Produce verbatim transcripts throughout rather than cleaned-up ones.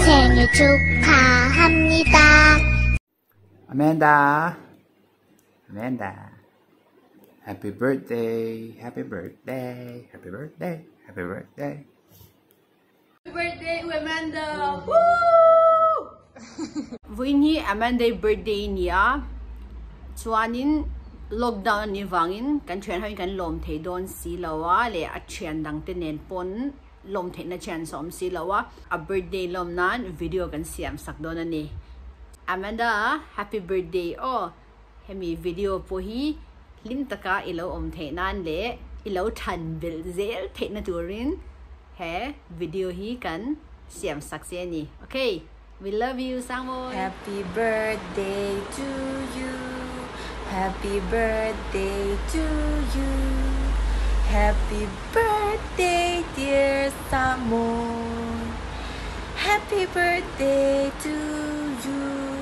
생일 축하합니다. Amanda, Amanda, happy birthday, happy birthday, happy birthday, happy birthday. Happy birthday, Amanda! Woo! Vui ni Amanda birthday niya. Chuanin lockdown ni wangin kan chen hai kan lom thei don si lawa le a chen dang te nen pon lom thei na chen som si lawa a birthday lom nan video kan siam sak don ani. Amanda, happy birthday. Oh, hemi video po hi lim taka ilo om thei nan le ilo than bil zel thei na turin he video hi kan siam sak se ni. Okay, we love you Sangmoy. Happy birthday to you. Happy birthday to you. Happy birthday dear Sangmoy. Happy birthday to you.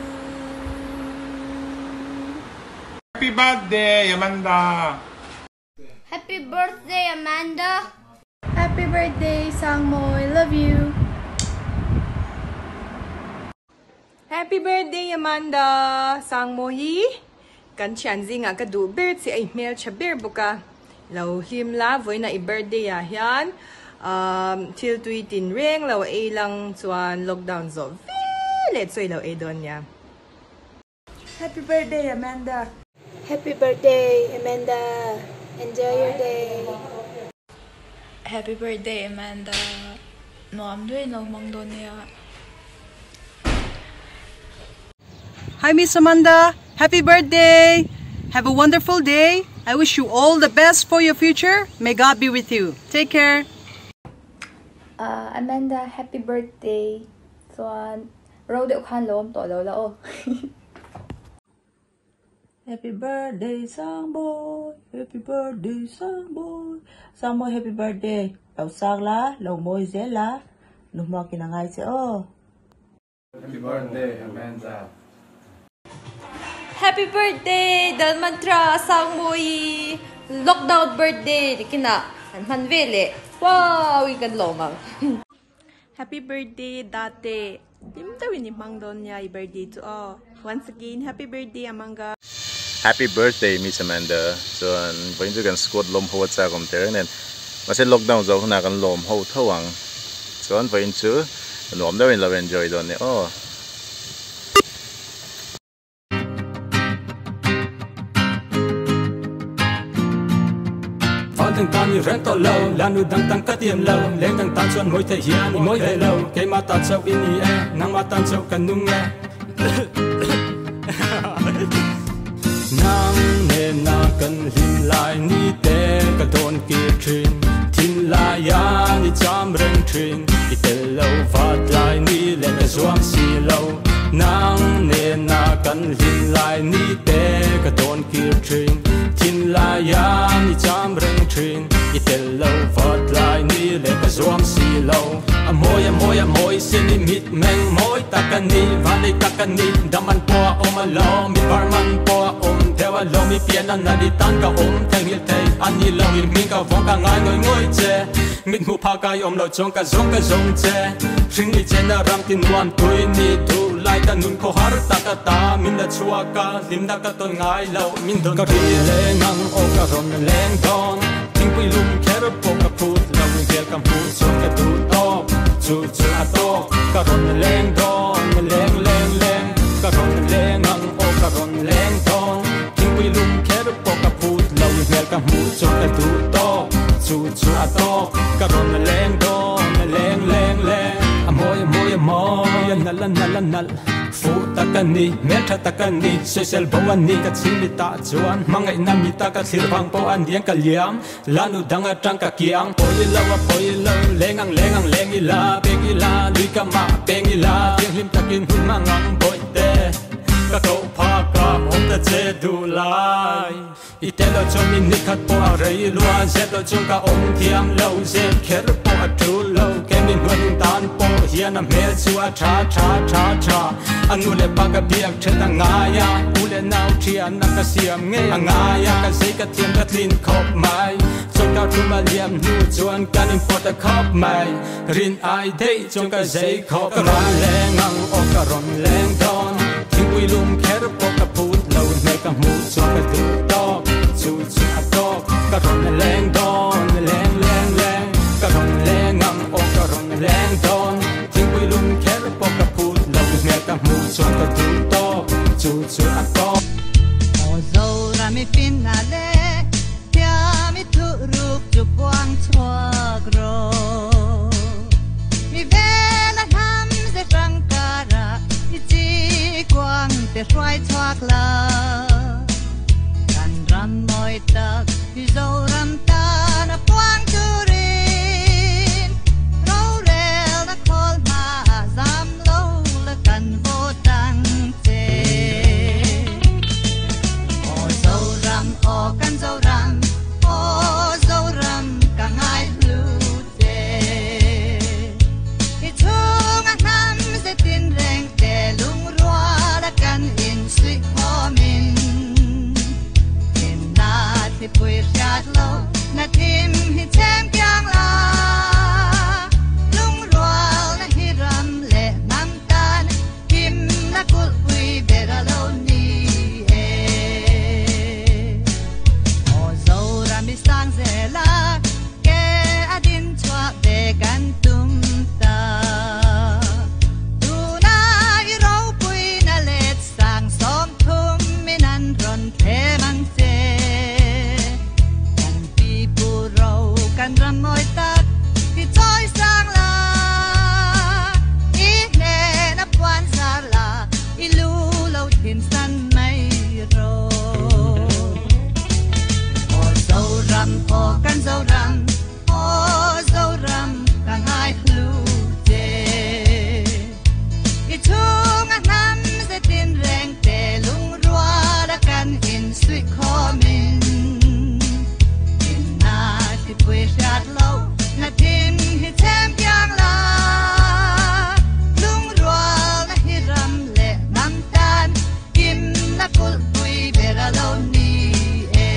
Happy birthday, Amanda! Happy birthday, Amanda. Happy birthday Sangmoy. Love you. Happy birthday Amanda. Sangmoy. Kan chan zinga ka du bird si ay mel cha bir buka. Law him la voy na i birthday ya hian. Um till tweetin ring law ay lang chuan lockdown zo. Let's say law ay don ya. Happy birthday Amanda. Happy birthday, Amanda. Enjoy your day. Happy birthday, Amanda. No, I'm doing no Mangdonia. Hi, Miss Amanda. Happy birthday. Have a wonderful day. I wish you all the best for your future. May God be with you. Take care. Uh, Amanda, happy birthday. So, road it khan lom to lo la oh. Happy birthday Sangmoy. Happy birthday Sangmoy. Sangmoy happy birthday. Tàu sang lá, lầu môi dễ lá. Nụ mò kì ngay sẽ ô. Happy birthday, Amanda. Happy birthday Dalmantra Sangmoy. Lockdown birthday kina man vele. Wow, ikan lomang. Happy birthday Date. Dim tawin ni Mangdonia i birthday to all. Once again, happy birthday Amanda. Happy birthday, Miss Amanda. So, when you can squat lom ho sa kom ter nen. Mase lockdown zo na kan lom ho thawang. So, when you lom da win love enjoy don ne. Oh. Thằng ta như rắn to lâu, là nuôi đằng tăng cắt tiệm lâu, lên thằng ta chọn mối thể hiện, mối về lâu, cái mà ta sâu in đi e, nang mà ta sâu cần nung nghe. Nang nè na cần hin lại ni te cần thôn kia truyền, tin lại ya ni chăm rèn truyền, đi te lâu phát lại ni lên cái zoom xì lâu. Nang nè na cần hin lại ni te cần thôn kia truyền, tin lại ya ni chăm rèn truyền, đi te lâu phát lại ni lên cái zoom xì lâu. Amoy amoy amoy sinimit meng moy takani vani takani daman po omalo mi barman po om thewa lo mi pian na di tan ka om thang hil thei ani lo mi min ka vong ka ngai ngoi ngoi che min hu pha kai om lo chong ka zong ka zong che ring ni chen na ram tin wan tui ni tu lai ta nun ko har ta ka ta min da chua ka lim da ka ton ngai lo min don ka ri le ngang o ka ron leng don ting pui lum kher po ka phut lo mi kel kam pu chong ka tu to chu chu a to ka ron leng don leng leng leng ka ron leng ngang o ka ron leng don ting pui lum kher po ka phut lo mi kel kam pu chong ka tu to chu chu a to ka ron leng don leng leng leng amoy amoy amoy nal nal nal fu takani metha takani social bawani ka chimi ta chuan mangai nami ta ka thir bang po an diang ka liam lanu danga tang ka kiang poi lawa poi law lengang lengang lengila pengila luika ma pengila tiang lim takin hun mangang boy te ka ko pha ka om ta che du lai itelo chomi nikhat po a rei lua zet lo chung ka om thiam lo zet kher po a tu lo kemin hun tan po hian a mel chu a tha tha tha tha anu le pa ka biak theta nga ya u le le nau thian na ka siam nge anga ya ka sei ka thiam ka tlin khop mai chong ka thu ma liam nu chuan kan in pot a khop mai rin ai dei chong ka sei khop ka ron leng ang o ka ron leng don thing ui lum kher po ka put lo me ka mu chong ka tu to chu chu a to ka ron leng don leng leng leng ka ron leng ang o ka ron leng don thing ui lum kher po ka put lo me ka mu chong ka tu to chu chu a to o zo ra mi finale tia mi tu ruk chu quang chua gro mi ve la ham se frankara i chi quang te roi chuak la kan ram moi tak i zo ram ta na quang tu rin ro rel na khol ma zam lo la kan vo tang che o zo ram o kan zo ram o zo ram ka ngai lu che i chung a nam se tin reng te lung rua la kan in sui ho min in na ti pui chat lo na tim hi chem kyang la lung rua na hi ram le nam tan kim na kul pui bera lo ni e o zo ram mi sang ze la ke adin chwa be kan tum ta tu na i ro pui na let sang som thum min an ron the mang che kan pi pu ro kan ram moi tak ti choi sang la i ne na pwan sa la i lu lo thin san mai ro o zo ram o kan zo ram o zo ram ka ngai lu che i chung a nam se tin reng te lung rua la kan in sui kho min in na ti pui chat lo na tin hi chem kyang la lung rua na hi ram le nam tan kim na kul pui bera lo ni e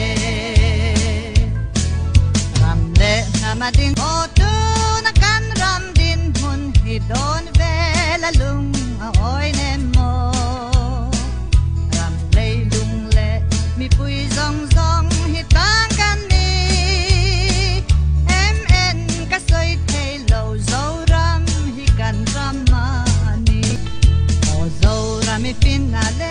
ram le na ma ding o tu na kan ram din hun hi don ve la lung a oi ne mo ram le lung le mi pui zong zong hi tang kan ni em en ka soi thei lo zo ram hi kan ram ma ni o zo ram mi fin na le